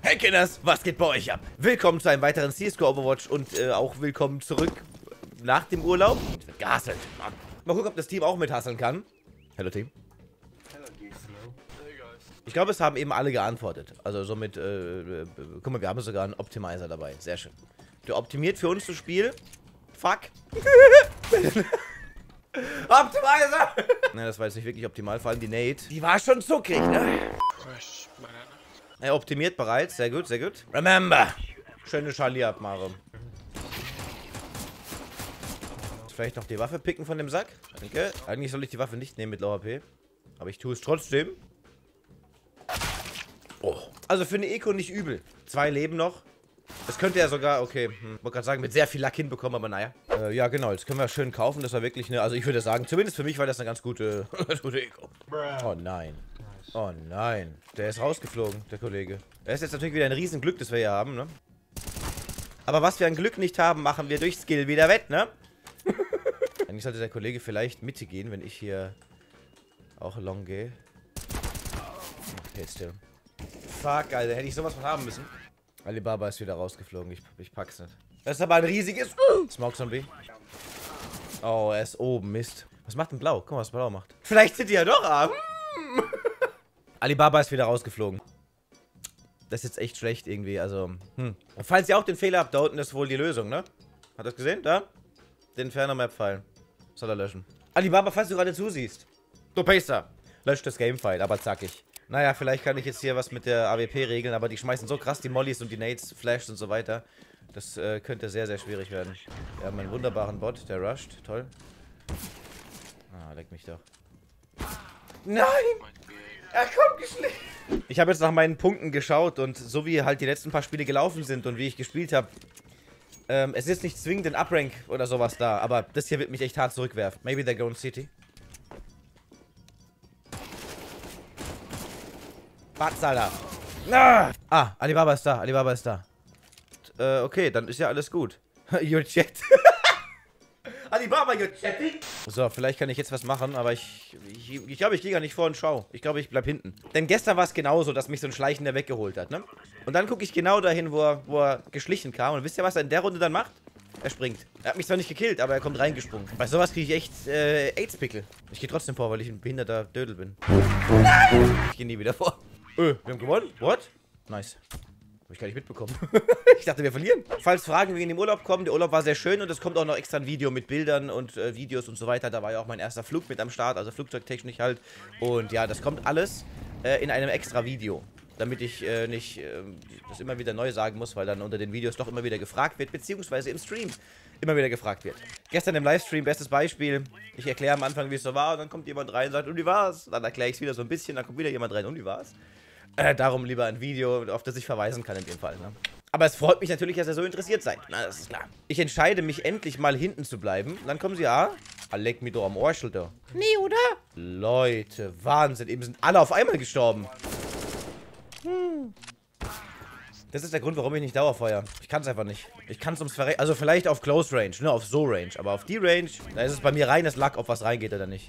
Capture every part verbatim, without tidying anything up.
Hey Kinders, was geht bei euch ab? Willkommen zu einem weiteren C S G O Overwatch und äh, auch willkommen zurück nach dem Urlaub. Es wird gehasselt. Mal gucken, ob das Team auch mithasseln kann. Hallo Team. Ich glaube, es haben eben alle geantwortet. Also somit, äh, äh, guck mal, wir haben sogar einen Optimizer dabei. Sehr schön. Der optimiert für uns das Spiel. Fuck. Optimizer! Ne, das war jetzt nicht wirklich optimal, vor allem die Nate. Die war schon zuckrig, ne? Er optimiert bereits, sehr gut, sehr gut. Remember! Schöne Charlie-Abmachung. Vielleicht noch die Waffe picken von dem Sack? Danke. Eigentlich soll ich die Waffe nicht nehmen mit Low H P. Aber ich tue es trotzdem. Oh. Also für eine Eco nicht übel. Zwei Leben noch. Das könnte er sogar, okay, hm, wollte gerade sagen, mit sehr viel Lack hinbekommen, aber naja. Äh, ja, genau, das können wir schön kaufen. Das war wirklich eine, also ich würde sagen, zumindest für mich war das eine ganz gute, ganz gute Eco. Oh nein. Oh nein. Der ist rausgeflogen, der Kollege. Er ist jetzt natürlich wieder ein Riesenglück, das wir hier haben, ne? Aber was wir an Glück nicht haben, machen wir durch Skill wieder wett, ne? Eigentlich sollte der Kollege vielleicht Mitte gehen, wenn ich hier auch long gehe. Okay, still. Fuck, Alter, hätte ich sowas von haben müssen. Alibaba ist wieder rausgeflogen, ich, ich pack's nicht. Das ist aber ein riesiges Smoke Zombie. Oh, er ist oben, Mist. Was macht denn Blau? Guck mal, was Blau macht. Vielleicht sind die ja doch arm. Alibaba ist wieder rausgeflogen. Das ist jetzt echt schlecht irgendwie, also, hm. Und falls ihr auch den Fehler habt, da unten ist wohl die Lösung, ne? Hat das gesehen? Da? Den Inferno-Map-File. Soll er löschen. Alibaba, falls du gerade zusiehst. Du Pacer. Löscht das Game-File, aber zackig. Naja, vielleicht kann ich jetzt hier was mit der A W P regeln, aber die schmeißen so krass die Mollys und die Nades, Flashs und so weiter. Das äh, könnte sehr, sehr schwierig werden. Wir haben einen wunderbaren Bot, der rusht. Toll. Ah, leck mich doch. Nein! Er kommt geschlichen! Ich habe jetzt nach meinen Punkten geschaut und so wie halt die letzten paar Spiele gelaufen sind und wie ich gespielt habe, ähm, es ist nicht zwingend ein Uprank oder sowas da, aber das hier wird mich echt hart zurückwerfen. Maybe they go in City. Batz, Alter. Ah! ah, Alibaba ist da, Alibaba ist da. Äh, okay, dann ist ja alles gut. Your chat. Alibaba, your chatting. So, vielleicht kann ich jetzt was machen, aber ich ich, ich glaube, ich gehe gar nicht vor und schau. Ich glaube, ich bleib hinten. Denn gestern war es genauso, dass mich so ein Schleichender weggeholt hat, ne? Und dann gucke ich genau dahin, wo er, wo er geschlichen kam. Und wisst ihr, was er in der Runde dann macht? Er springt. Er hat mich zwar nicht gekillt, aber er kommt reingesprungen. Bei sowas kriege ich echt äh, AIDS-Pickel. Ich gehe trotzdem vor, weil ich ein behinderter Dödel bin. Nein! Ich gehe nie wieder vor. Öh, wir haben gewonnen? What? Nice. Hab ich gar nicht mitbekommen. Ich dachte, wir verlieren. Falls Fragen wegen dem Urlaub kommen, der Urlaub war sehr schön und es kommt auch noch extra ein Video mit Bildern und äh, Videos und so weiter. Da war ja auch mein erster Flug mit am Start, also flugzeugtechnisch halt. Und ja, das kommt alles äh, in einem extra Video. Damit ich äh, nicht äh, das immer wieder neu sagen muss, weil dann unter den Videos doch immer wieder gefragt wird, beziehungsweise im Stream immer wieder gefragt wird. Gestern im Livestream, bestes Beispiel, ich erkläre am Anfang, wie es so war und dann kommt jemand rein und sagt, und wie war's? Dann erkläre ich es wieder so ein bisschen, dann kommt wieder jemand rein, und wie war's? Äh, darum lieber ein Video, auf das ich verweisen kann in dem Fall, ne? Aber es freut mich natürlich, dass ihr so interessiert seid. Na, das ist klar. Ich entscheide mich endlich mal hinten zu bleiben. Dann kommen sie, ah, ah leck mich doch am Orschel da. Nee, oder? Leute, Wahnsinn, eben sind alle auf einmal gestorben. Hm. Das ist der Grund, warum ich nicht Dauerfeuer. Ich kann es einfach nicht. Ich kann es ums Verrecken. Also vielleicht auf Close Range, ne, auf so Range. Aber auf die Range, da ist es bei mir reines Lack, ob was reingeht oder nicht.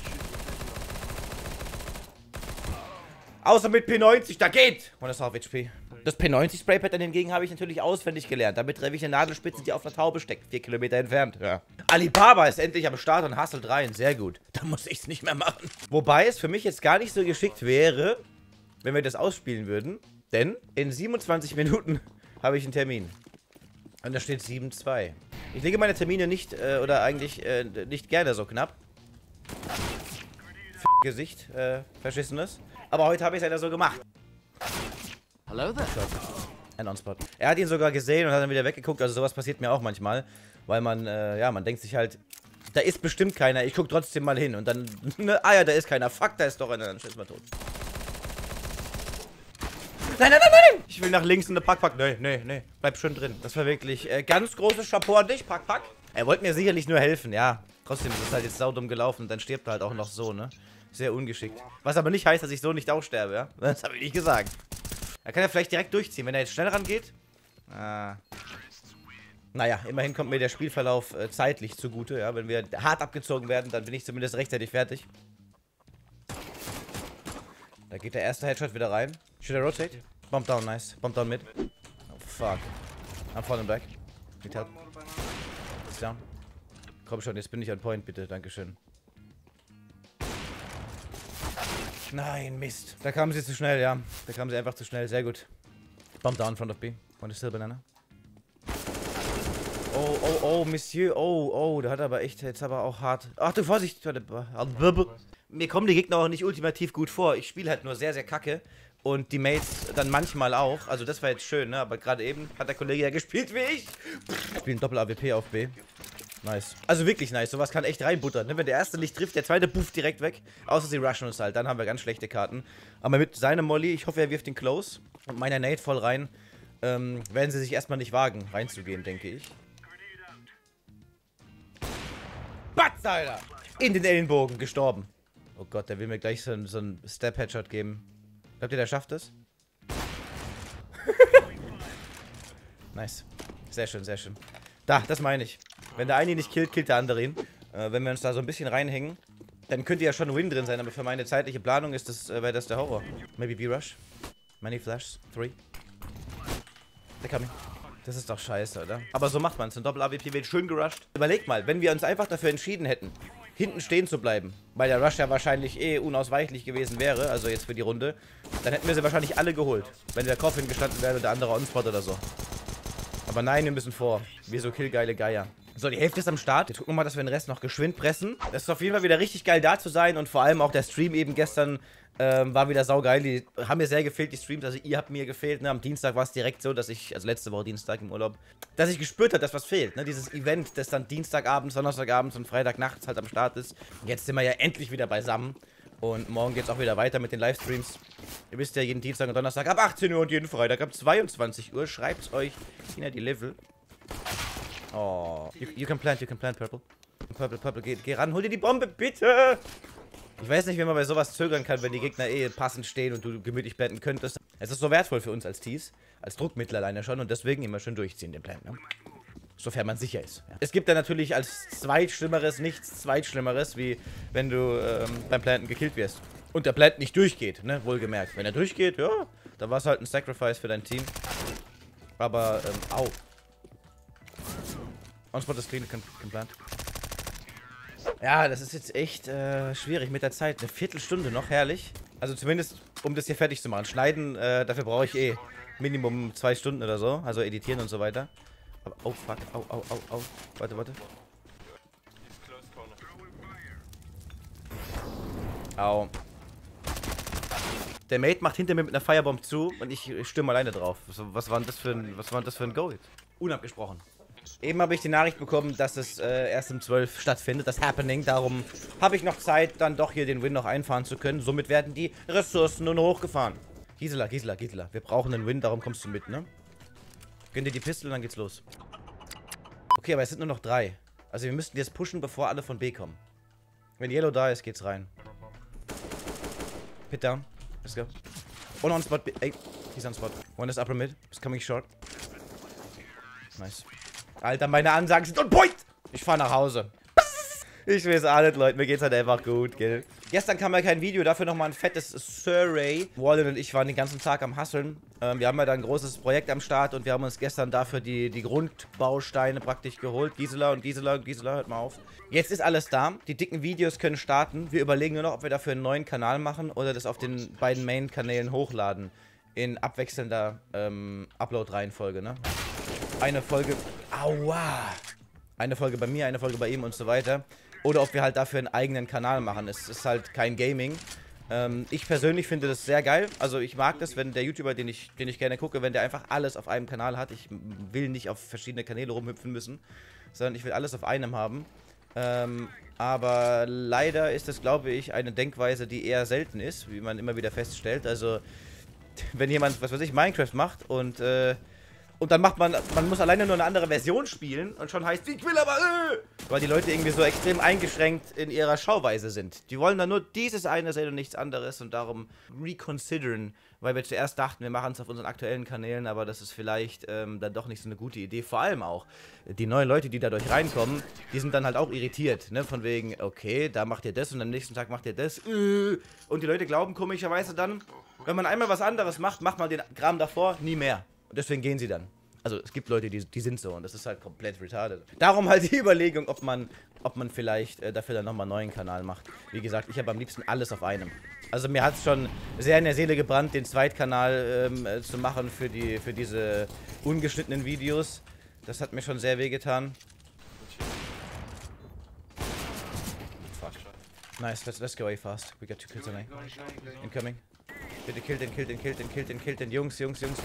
Außer mit P neunzig, da geht! Und das auf H P. Das P neunzig Spray Pattern hingegen habe ich natürlich auswendig gelernt. Damit treffe ich eine Nadelspitze, die auf einer Taube steckt. Vier Kilometer entfernt. Ja. Alibaba ist endlich am Start und hustelt rein. Sehr gut. Da muss ich es nicht mehr machen. Wobei es für mich jetzt gar nicht so geschickt wäre, wenn wir das ausspielen würden. Denn in siebenundzwanzig Minuten habe ich einen Termin. Und da steht sieben zwei. Ich lege meine Termine nicht, äh, oder eigentlich äh, nicht gerne so knapp. F Gesicht, äh, verschissenes. Aber heute habe ich es leider so gemacht. Hallo there. Ein On-Spot. Er hat ihn sogar gesehen und hat dann wieder weggeguckt. Also sowas passiert mir auch manchmal. Weil man, äh, ja, man denkt sich halt, da ist bestimmt keiner. Ich gucke trotzdem mal hin. Und dann, ne, ah ja, da ist keiner. Fuck, da ist doch einer. Dann ist mal tot. Nein, nein, nein, nein! Ich will nach links in eine Pack-Pack. Nee, nee, nee. Bleib schön drin. Das war wirklich äh, ganz großes Chapeau an dich, Pack-Pack. Er wollte mir sicherlich nur helfen, ja. Trotzdem ist es halt jetzt saudumm gelaufen. Und dann stirbt er halt auch noch so, ne? Sehr ungeschickt. Was aber nicht heißt, dass ich so nicht aussterbe, ja? Das habe ich nicht gesagt. Er kann ja vielleicht direkt durchziehen, wenn er jetzt schnell rangeht. Ah. Naja, immerhin kommt mir der Spielverlauf äh, zeitlich zugute, ja? Wenn wir hart abgezogen werden, dann bin ich zumindest rechtzeitig fertig. Da geht der erste Headshot wieder rein. Should I rotate? Bomb down, nice. Bomb down mid. Oh, fuck. I'm falling back. Need help. It's down. Komm schon, jetzt bin ich on point, bitte. Dankeschön. Nein, Mist. Da kamen sie zu schnell, ja. Da kamen sie einfach zu schnell. Sehr gut. Bomb down in front of B. One is still banana. Oh, oh, oh, Monsieur. Oh, oh, der hat aber echt jetzt aber auch hart. Ach du, Vorsicht. Mir kommen die Gegner auch nicht ultimativ gut vor. Ich spiele halt nur sehr, sehr kacke. Und die Mates dann manchmal auch. Also das war jetzt schön, ne? Aber gerade eben hat der Kollege ja gespielt wie ich. Spielen Doppel-A W P auf B. Nice. Also wirklich nice. Sowas kann echt reinbuttern, ne? Wenn der erste nicht trifft, der zweite pufft direkt weg. Außer sie rushen uns halt. Dann haben wir ganz schlechte Karten. Aber mit seinem Molly, ich hoffe, er wirft den Close. Und meiner Nate voll rein. Ähm, werden sie sich erstmal nicht wagen, reinzugehen, denke ich. Batz, Alter! In den Ellenbogen, gestorben. Oh Gott, der will mir gleich so, so einen Step-Headshot geben. Glaubt ihr, der schafft es? Nice. Sehr schön, sehr schön. Da, das meine ich. Wenn der eine nicht killt, killt der andere ihn. Äh, wenn wir uns da so ein bisschen reinhängen, dann könnte ja schon ein Win drin sein, aber für meine zeitliche Planung ist das, äh, wäre das der Horror. Maybe B-Rush. Many Flashes. Three. They're coming. Das ist doch scheiße, oder? Aber so macht man es. Ein Doppel-A W P wird schön gerusht. Überlegt mal, wenn wir uns einfach dafür entschieden hätten, hinten stehen zu bleiben, weil der Rush ja wahrscheinlich eh unausweichlich gewesen wäre, also jetzt für die Runde, dann hätten wir sie wahrscheinlich alle geholt. Wenn der Coffin gestanden wäre und der andere On-Spot oder so. Aber nein, wir müssen vor. Wir so killgeile Geier. So, die Hälfte ist am Start. Jetzt gucken wir mal, dass wir den Rest noch geschwind pressen. Es ist auf jeden Fall wieder richtig geil da zu sein und vor allem auch der Stream eben gestern ähm, war wieder saugeil. Die haben mir sehr gefehlt, die Streams. Also ihr habt mir gefehlt. Ne? Am Dienstag war es direkt so, dass ich, also letzte Woche Dienstag im Urlaub, dass ich gespürt habe, dass was fehlt. Ne? Dieses Event, das dann Dienstagabends, Donnerstagabends und Freitagnachts halt am Start ist. Jetzt sind wir ja endlich wieder beisammen. Und morgen geht es auch wieder weiter mit den Livestreams. Ihr wisst ja, jeden Dienstag und Donnerstag ab achtzehn Uhr und jeden Freitag ab zweiundzwanzig Uhr. Schreibt's euch in die Level. Oh. You, you can plant, you can plant, Purple. Purple, Purple, geh, geh ran, hol dir die Bombe, bitte! Ich weiß nicht, wie man bei sowas zögern kann, wenn die Gegner eh passend stehen und du gemütlich planten könntest. Es ist so wertvoll für uns als Tees, als Druckmittel alleine schon und deswegen immer schön durchziehen, den Plant, ne? Sofern man sicher ist. Ja. Es gibt da natürlich als Zweitschlimmeres nichts Zweitschlimmeres, wie wenn du ähm, beim Planten gekillt wirst. Und der Plant nicht durchgeht, ne? Wohlgemerkt. Wenn er durchgeht, ja, dann war es halt ein Sacrifice für dein Team. Aber, ähm, au. On-Spot ist clean, can, can plant. Ja, das ist jetzt echt äh, schwierig mit der Zeit. Eine Viertelstunde noch, herrlich. Also zumindest, um das hier fertig zu machen. Schneiden, äh, dafür brauche ich eh Minimum zwei Stunden oder so. Also editieren und so weiter. Aber, oh fuck, au, au, au, au. Warte, warte. Au. Der Mate macht hinter mir mit einer Firebomb zu und ich, ich stürme alleine drauf. Was, was war denn das für ein, was war denn das für ein Goal? Unabgesprochen. Eben habe ich die Nachricht bekommen, dass es äh, erst um zwölf stattfindet, das Happening. Darum habe ich noch Zeit, dann doch hier den Win noch einfahren zu können. Somit werden die Ressourcen nur noch hochgefahren. Gisela, Gisela, Gisela. Wir brauchen einen Win, darum kommst du mit, ne? Gönn dir die Pistole und dann geht's los. Okay, aber es sind nur noch drei. Also wir müssten jetzt pushen, bevor alle von B kommen. Wenn Yellow da ist, geht's rein. Pit down. Let's go. One on spot. Ey, he's on spot. One is upper mid. Is coming short. Nice. Alter, meine Ansagen sind on point! Ich fahr nach Hause. Ich weiß auch nicht, Leute. Mir geht's halt einfach gut, gell? Gestern kam ja kein Video, dafür nochmal ein fettes Survey. Wallen und ich waren den ganzen Tag am Hustlen. Ähm, wir haben ja da ein großes Projekt am Start und wir haben uns gestern dafür die, die Grundbausteine praktisch geholt. Gisela und Gisela und Gisela, hört mal auf. Jetzt ist alles da. Die dicken Videos können starten. Wir überlegen nur noch, ob wir dafür einen neuen Kanal machen oder das auf den beiden Main-Kanälen hochladen. In abwechselnder ähm, Upload-Reihenfolge, ne? Eine Folge... Aua! Eine Folge bei mir, eine Folge bei ihm und so weiter. Oder ob wir halt dafür einen eigenen Kanal machen. Es ist halt kein Gaming. Ähm, ich persönlich finde das sehr geil. Also ich mag das, wenn der YouTuber, den ich, den ich gerne gucke, wenn der einfach alles auf einem Kanal hat. Ich will nicht auf verschiedene Kanäle rumhüpfen müssen, sondern ich will alles auf einem haben. Ähm, aber leider ist das, glaube ich, eine Denkweise, die eher selten ist, wie man immer wieder feststellt. Also wenn jemand, was weiß ich, Minecraft macht und... Äh, Und dann macht man, man muss alleine nur eine andere Version spielen und schon heißt, ich will aber, äh, weil die Leute irgendwie so extrem eingeschränkt in ihrer Schauweise sind. Die wollen dann nur dieses eine sehen und nichts anderes und darum reconsideren, weil wir zuerst dachten, wir machen es auf unseren aktuellen Kanälen, aber das ist vielleicht ähm, dann doch nicht so eine gute Idee. Vor allem auch, die neuen Leute, die dadurch reinkommen, die sind dann halt auch irritiert, ne, von wegen, okay, da macht ihr das und am nächsten Tag macht ihr das, äh, und die Leute glauben komischerweise dann, wenn man einmal was anderes macht, macht man den Kram davor nie mehr. Und deswegen gehen sie dann. Also es gibt Leute, die, die sind so und das ist halt komplett retarded. Darum halt die Überlegung, ob man, ob man vielleicht äh, dafür dann nochmal einen neuen Kanal macht. Wie gesagt, ich habe am liebsten alles auf einem. Also mir hat es schon sehr in der Seele gebrannt, den Zweitkanal ähm, äh, zu machen für, die, für diese ungeschnittenen Videos. Das hat mir schon sehr wehgetan. Fuck. Nice, let's, let's go away fast. We got two kills on A. Incoming. Bitte kill den, kill den, kill den, kill den, kill den. Jungs, Jungs, Jungs.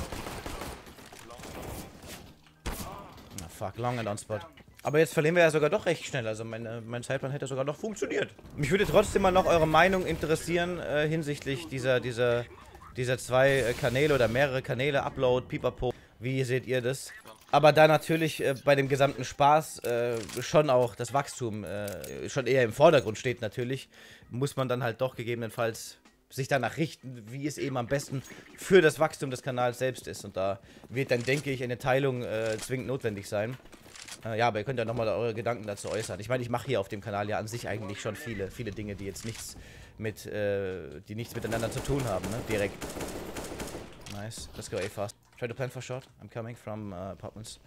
Na fuck, long and on spot. Aber jetzt verlieren wir ja sogar doch recht schnell. Also mein, mein Zeitplan hätte sogar noch funktioniert. Mich würde trotzdem mal noch eure Meinung interessieren äh, hinsichtlich dieser, dieser, dieser zwei äh, Kanäle oder mehrere Kanäle, Upload, Pipapo. Wie seht ihr das? Aber da natürlich äh, bei dem gesamten Spaß äh, schon auch das Wachstum äh, schon eher im Vordergrund steht natürlich, muss man dann halt doch gegebenenfalls sich danach richten, wie es eben am besten für das Wachstum des Kanals selbst ist. Und da wird dann, denke ich, eine Teilung äh, zwingend notwendig sein. Äh, ja, aber ihr könnt ja nochmal eure Gedanken dazu äußern. Ich meine, ich mache hier auf dem Kanal ja an sich eigentlich schon viele, viele Dinge, die jetzt nichts mit, äh, die nichts miteinander zu tun haben, ne? Direkt. Nice. Let's go A fast. Try to plan for short. I'm coming from uh, apartments.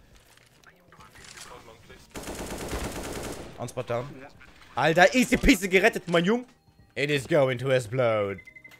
On spot down. Alter, easy peasy gerettet, mein Jung. It is going to explode.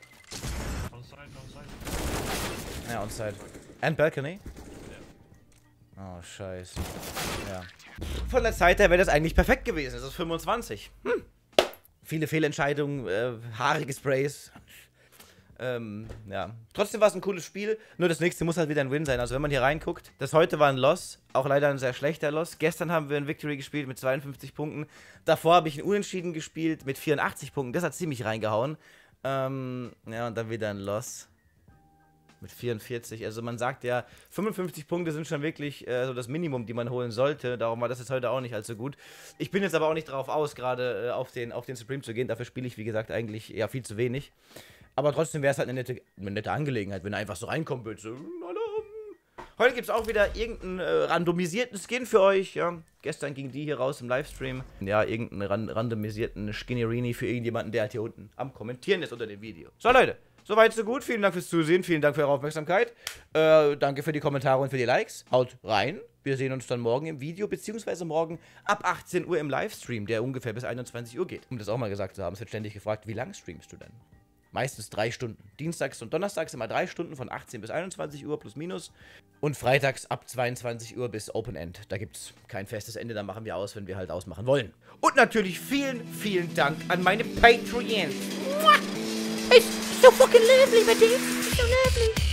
Ja, onside. And balcony? Oh, scheiße. Ja. Von der Zeit her wäre das eigentlich perfekt gewesen. Es ist fünfundzwanzig. Hm. Viele Fehlentscheidungen, äh, haarige Sprays. Ähm, ja. Trotzdem war es ein cooles Spiel. Nur das nächste muss halt wieder ein Win sein. Also wenn man hier reinguckt, das heute war ein Loss. Auch leider ein sehr schlechter Loss. Gestern haben wir ein Victory gespielt mit zweiundfünfzig Punkten. Davor habe ich ein Unentschieden gespielt mit vierundachtzig Punkten. Das hat ziemlich reingehauen. Ähm, ja, und dann wieder ein Loss. Mit vierundvierzig. Also man sagt ja, fünfundfünfzig Punkte sind schon wirklich äh, so das Minimum, die man holen sollte. Darum war das jetzt heute auch nicht allzu gut. Ich bin jetzt aber auch nicht drauf aus, gerade äh, auf den, auf den Supreme zu gehen. Dafür spiele ich, wie gesagt, eigentlich ja viel zu wenig. Aber trotzdem wäre es halt eine nette, eine nette Angelegenheit, wenn er einfach so reinkommen würde. So, heute gibt es auch wieder irgendeinen äh, randomisierten Skin für euch. Ja. Gestern ging die hier raus im Livestream. Ja, irgendeinen ran randomisierten Skinnerini für irgendjemanden, der halt hier unten am Kommentieren ist unter dem Video. So, Leute. Soweit, so gut. Vielen Dank fürs Zusehen. Vielen Dank für eure Aufmerksamkeit. Äh, danke für die Kommentare und für die Likes. Haut rein. Wir sehen uns dann morgen im Video, beziehungsweise morgen ab achtzehn Uhr im Livestream, der ungefähr bis einundzwanzig Uhr geht. Um das auch mal gesagt zu haben, es wird ständig gefragt, wie lang streamst du denn? Meistens drei Stunden. Dienstags und Donnerstags immer drei Stunden von achtzehn bis einundzwanzig Uhr plus minus. Und freitags ab zweiundzwanzig Uhr bis Open End. Da gibt es kein festes Ende, da machen wir aus, wenn wir halt ausmachen wollen. Und natürlich vielen, vielen Dank an meine Patreons. It's so fucking lovely, my dude. It's so lovely.